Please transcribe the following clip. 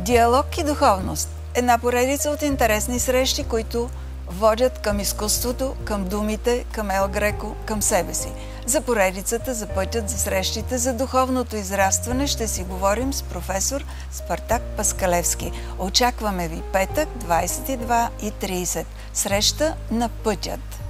Диалог и духовност. Една поредица от интересни срещи, които водят към изкуството, към думите, към Ел Греко, към себе си. За поредицата, за пътят, за срещите, за духовното израстване ще си говорим с професор Спартак Паскалевски. Очакваме ви петък, 22:30. Среща на пътят.